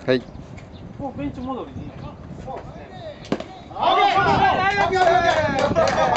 はい。 もうベンチ戻りでいいの？そうですね。